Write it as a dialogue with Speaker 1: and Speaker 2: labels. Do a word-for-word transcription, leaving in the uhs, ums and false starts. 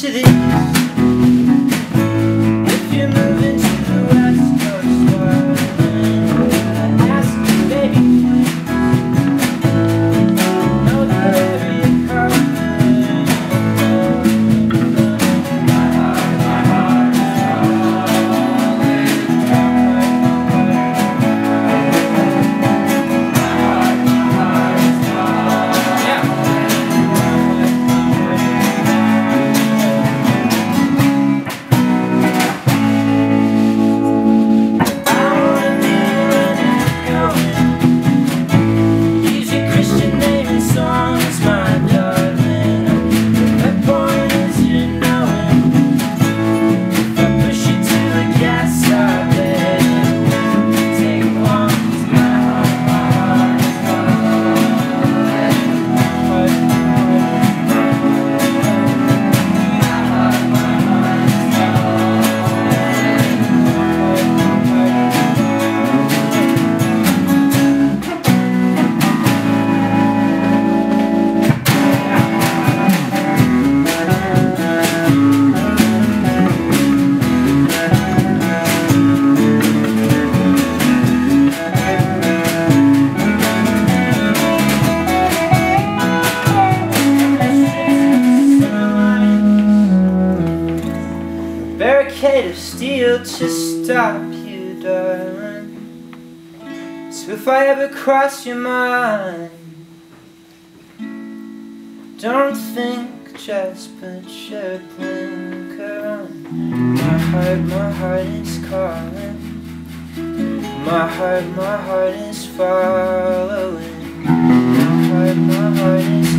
Speaker 1: to the east. If you're moving to the west coast, darling, I ask you, baby, know where you're coming. My heart, my heart is calling. My heart, my heart is calling. Yeah. Barricade of steel to stop you, darling. So if I ever cross your mind, don't think, just put your blinker on. My heart, my heart is calling. My heart, my heart is following. My heart, my heart is